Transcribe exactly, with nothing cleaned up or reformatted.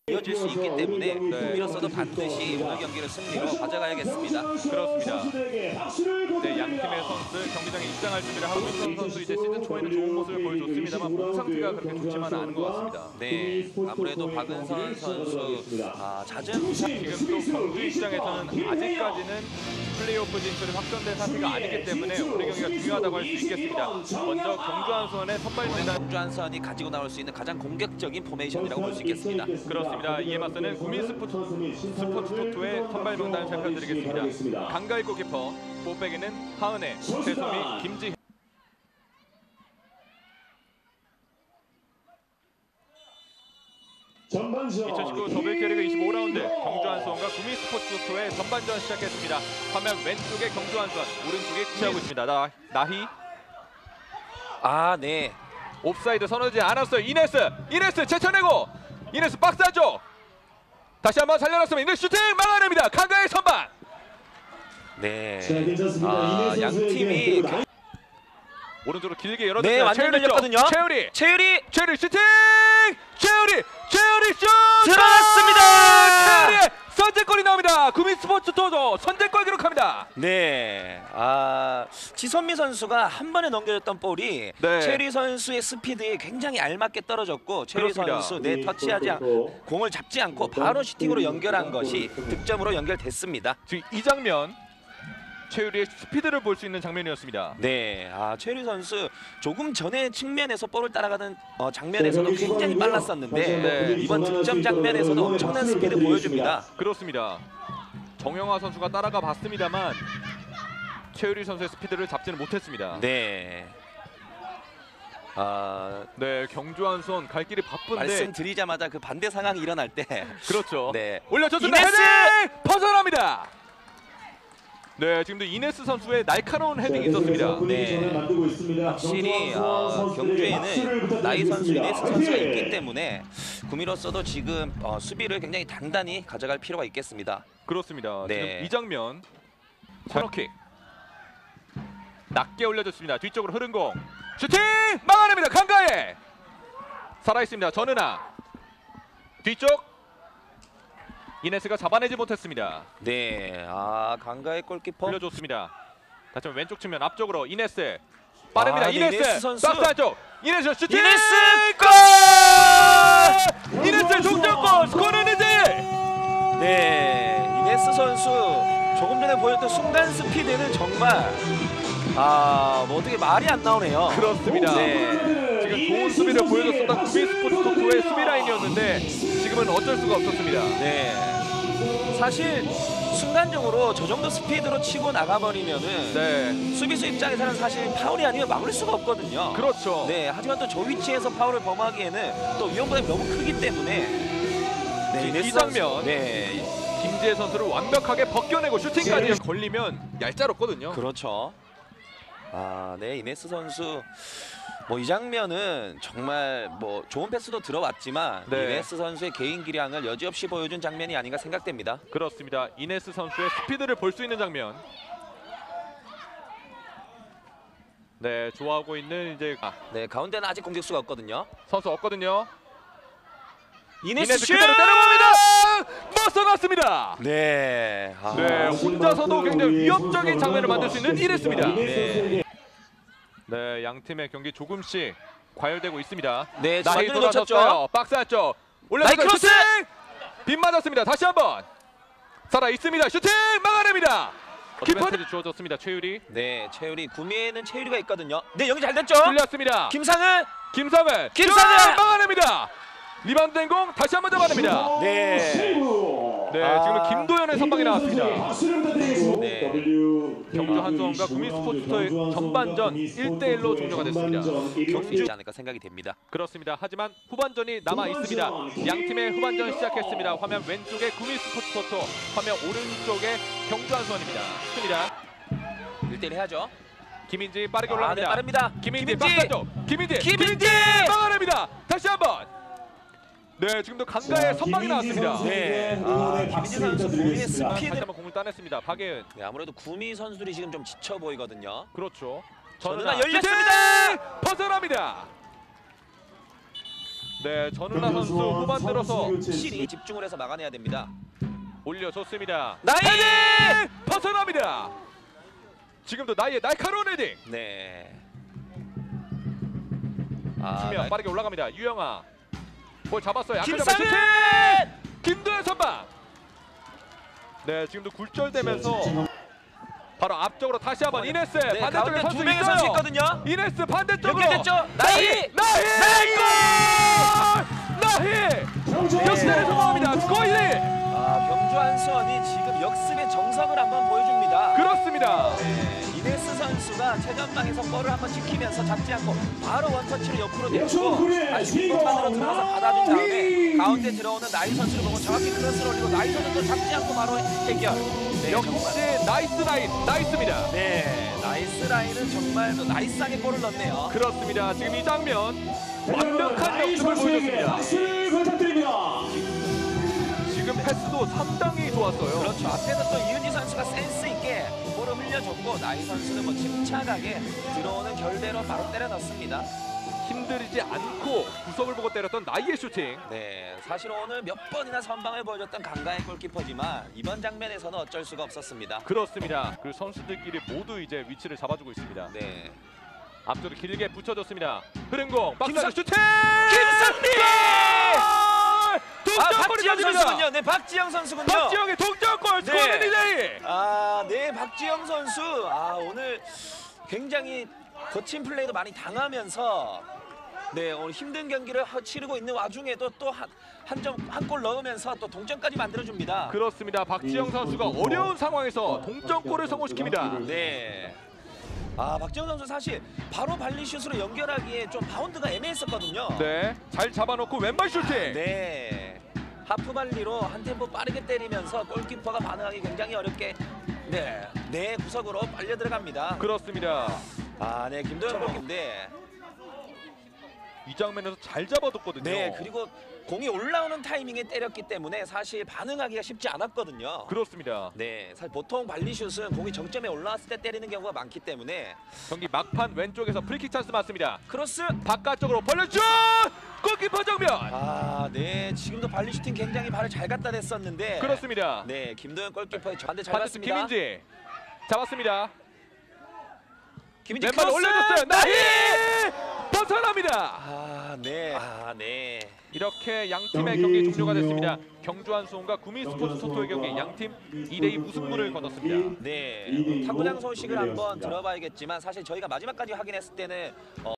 이어질 수 있기 때문에 구미로서도 반드시 오늘 경기를 승리로 가져가야겠습니다. 그렇습니다. 네, 양 팀의 선수들 경기장에 입장할 준비를 하고 있는 선수 이제 시즌 초에는 좋은 모습을 보여줬습니다만 몸 상태가 그렇게 좋지만 않은 것 같습니다. 네, 아무래도 박은선 선수 아, 잦은 지금 또 경기 입장에서는 아직까지는 플레이오프 진출이 확정된 상태가 아니기 때문에 오늘 경기가 중요하다고 할 수 있겠습니다. 먼저 경주한 수원의 선발 명단 경주한 수원이 가지고 나올 수 있는 가장 공격적인 포메이션이라고 볼 수 있겠습니다. 그렇습니다. 이에 맞서는 구미 스포츠 스포츠 토토의 선발 명단을 살펴드리겠습니다. 강가일 골키퍼, 볼백에는 하은혜, 최소미, 김지현. 이천십구 더블 캐리그 이십오 라운드 경주한 수원과 구미 스포츠 토토의 전반전 시작했습니다. 화면 왼쪽에 경주한 수원, 오른쪽에 치하고 있습니다. 나, 나희. 아, 네. 옵사이드 선언하지 않았어요. 이네스, 이네스 제쳐내고 이네스 박스 안쪽. 다시 한번 살려놨으면 이네스 슈팅 막아냅니다. 강가의 선방. 네. 자, 괜찮습니다. 아, 이내 양 선수에게 팀이 또 나- 오른쪽으로 길게 열어줬습니다. 네, 완전 최유리 쪽. 열렸거든요. 최유리, 최유리 최유리 슈팅. 최유리, 최유리 슛 들어갔습니다. 최유리의 선제골이 나옵니다. 구미 스포츠 토토 선제골 기록합니다. 네, 아 지선미 선수가 한 번에 넘겨줬던 볼이 네. 최유리 선수의 스피드에 굉장히 알맞게 떨어졌고 최유리 그렇습니다. 선수 네 터치하지 않, 공을 잡지 않고 바로 슈팅으로 연결한 것이 득점으로 연결됐습니다. 지금 이 장면 최유리의 스피드를 볼 수 있는 장면이었습니다. 네, 아 최유리 선수 조금 전에 측면에서 볼을 따라가는 어, 장면에서도 굉장히 빨랐었는데 네. 이번 득점 장면에서도 엄청난 스피드 보여줍니다. 그렇습니다. 정영화 선수가 따라가 봤습니다만 최유리 선수의 스피드를 잡지는 못했습니다. 네. 아, 네, 경주한 수원 갈 길이 바쁜데 말씀드리자마자 그 반대 상황이 일어날 때 그렇죠. 네. 올려줬습니다. 이네스! 헤딩! 벗어납니다. 네, 지금도 이네스 선수의 날카로운 헤딩이 있었습니다. 네. 확실히 어, 경주에는 나이 선수, 이네스 선수가 있기 때문에 구미로서도 지금 어, 수비를 굉장히 단단히 가져갈 필요가 있겠습니다. 그렇습니다. 네. 지금 이 장면 코너킥 낮게 올려줬습니다. 뒤쪽으로 흐른 공 슈팅 막아냅니다. 강가에 살아있습니다. 전은아 뒤쪽 이네스가 잡아내지 못했습니다. 네, 아 강가의 골키퍼 올려줬습니다. 다시 한번 왼쪽 측면 앞쪽으로 이네스 빠릅니다. 아, 네, 이네스, 이네스 선수. 박스 안쪽 이네스 슈팅 이네스 골! 이네스 동점골 스코어는 이제 네, 이네스 선수 조금 전에 보였던 순간 스피드는 정말 아, 뭐 어떻게 말이 안 나오네요. 그렇습니다. 네. 지금 좋은 수비를 보여줬었던 구미 스포츠 토토의 수비 라인이었는데 지금은 어쩔 수가 없었습니다. 네. 사실 순간적으로 저 정도 스피드로 치고 나가버리면은 네, 수비수 입장에서는 사실 파울이 아니면 막을 수가 없거든요. 그렇죠. 네, 하지만 또 저 위치에서 파울을 범하기에는 또 위험 부담이 너무 크기 때문에 네, 이 이네스 장면. 선수, 네, 김지혜 선수를 완벽하게 벗겨내고 슈팅까지 걸리면 얄짤없거든요. 그렇죠. 아, 네, 이네스 선수 뭐 이 장면은 정말 뭐 좋은 패스도 들어왔지만 네. 이네스 선수의 개인 기량을 여지없이 보여준 장면이 아닌가 생각됩니다. 그렇습니다. 이네스 선수의 스피드를 볼 수 있는 장면. 네, 좋아하고 있는 이제 아, 네, 가운데는 아직 공격수가 없거든요. 선수 없거든요. 이네스, 이네스 슛! 그대로 때려봅니다. 벗어났습니다. 네, 아, 네, 혼자서도 굉장히 위협적인 장면을 만들 수 있는 이네스입니다. 네. 네, 양 팀의 경기 조금씩 과열되고 있습니다. 네, 나희 완전히 놓쳤죠. 돌아섰어요. 박스 안쪽 올려서 나이크로스! 슈팅! 빗 맞았습니다. 다시 한번 살아 있습니다. 슈팅 막아냅니다. 키퍼까지 주어졌습니다. 최유리 네, 최유리 구미에는 최유리가 있거든요. 네, 연기 잘 됐죠? 뚫렸습니다. 김상은 김상을 김상은! 슛! 막아냅니다. 리바운드 된 공 다시 한번 잡아냅니다. 네. 네, 아. 지금 김도현의 선방이 나왔습니다. 네. 경주 한수원과 구미 스포츠토의 전반전 일 대 일로 종료가 됐습니다. 경기지 않을까 생각이 됩니다. 그렇습니다. 하지만 후반전이 남아 있습니다. 양 팀의 후반전 시작했습니다. 화면 왼쪽에 구미 스포츠 토토, 화면 오른쪽에 경주 한수원입니다. 습니다. 일 대 일 해야죠. 김인지 빠르게 아, 올라갑니다. 네, 빠릅니다. 김인지 김인지! 박스 안쪽. 김인지 김인지! 막아냅니다. 다시 한번. 네, 지금도 강가의 선방이 나왔습니다. 네, 아, 김인지 선수 본인의 다시 스피드. 한번 공을 따냈습니다. 박예은. 네, 아무래도 구미 선수들이 지금 좀 지쳐 보이거든요. 그렇죠. 전은아 전은아 열렸습니다. 슈팅! 벗어납니다. 네, 전은하 선수 후반 들어서 확실히 집중을 해서 막아내야 됩니다. 올려줬습니다. 나이! 헤딩! 벗어납니다. 지금도 나이의 날카로운 헤딩. 네. 아, 수면 나- 빠르게 올라갑니다. 유영아 볼 잡았어요. 약간 김상현! 슈팅! 김도현 선방. 네, 지금도 굴절되면서 바로 앞쪽으로 다시 한번 이네스 네, 반대쪽에 가운데 선수 두 명의 있어요. 선수 있거든요. 이네스 반대쪽으로 연결됐죠? 나희! 나희! 나희! 나희! 역습에 성공합니다. 스코어 일 위. 아, 경주 한수원이 지금 역습의 정석을 한번 보여줍니다. 그렇습니다. 네, 이네스 선수가 최전방에서 볼을 한번 지키면서 잡지 않고 바로 원터치로 옆으로 내주고 다시 공간으로 들어가서 받아준 다음에 가운데 들어오는 나이 선수를 보고 정확히 크로스를 올리고 나이 선수도 잡지 않고 바로 해결. 네, 역시 정말. 나이스 라인, 나이스입니다. 네, 나이스 라인은 정말 나이스하게 골을 넣네요. 그렇습니다. 지금 이 장면 완벽한 역습을 보여줬습니다. 박수를 부탁드립니다. 지금 패스도 상당히 좋았어요. 그렇죠. 앞에서 또 이은지 선수가 센스 있게 볼을 흘려줬고 나이 선수는 뭐 침착하게 들어오는 결대로 바로 때려 넣습니다. 힘들이지 않고 구석을 보고 때렸던 나이의 슈팅. 네, 사실 오늘 몇 번이나 선방을 보여줬던 강가의 골키퍼지만 이번 장면에서는 어쩔 수가 없었습니다. 그렇습니다. 그 선수들끼리 모두 이제 위치를 잡아주고 있습니다. 네, 앞쪽으로 길게 붙여줬습니다. 흐른 공, 박사의 김상- 슈팅! 김상민! 아, 동점골이 박지영 터집니다. 선수군요. 네, 박지영 선수군요. 박지영의 동점골, 네. 스코어는 이 대 이. 아, 네, 박지영 선수. 아, 오늘 굉장히 거친 플레이도 많이 당하면서 네, 오늘 힘든 경기를 하- 치르고 있는 와중에도 또 한 점 한 골 넣으면서 또 동점까지 만들어 줍니다. 그렇습니다. 박지영 선수가 어려운 상황에서 동점골을 성공시킵니다. 네. 아, 박지영 선수 사실 바로 발리슛으로 연결하기에 좀 바운드가 애매했었거든요. 네, 잘 잡아놓고 왼발 슈팅. 네. 하프 발리로 한 템포 빠르게 때리면서 골키퍼가 반응하기 굉장히 어렵게 네, 네 구석으로 빨려 들어갑니다. 그렇습니다. 아, 네, 김도현 골키퍼인데 이 장면에서 잘 잡아뒀거든요. 네, 그리고 공이 올라오는 타이밍에 때렸기 때문에 사실 반응하기가 쉽지 않았거든요. 그렇습니다. 네, 사실 보통 발리슛은 공이 정점에 올라왔을 때 때리는 경우가 많기 때문에 경기 막판 왼쪽에서 프리킥 찬스 맞습니다. 크로스. 바깥쪽으로 벌려슛! 골키퍼 정면! 아, 네, 지금도 발리 슈팅 굉장히 발을 잘 갖다 댔었는데 그렇습니다. 네, 김도현 골키퍼의 반대 잘 반대쪽 봤습니다. 김민지 잡았습니다. 김민지 왼발 크로스! 올려줬어요. 나희! 나희! 벗어납니다. 아, 네. 아, 네. 이렇게 양 팀의 경기 종료가 됐습니다. 경주 한수원과 구미 스포츠 토토의 경기 양팀 이 대 이 무승부를 거뒀습니다. 네. 타구장 소식을 한번 들어봐야겠지만 사실 저희가 마지막까지 확인했을 때는 어,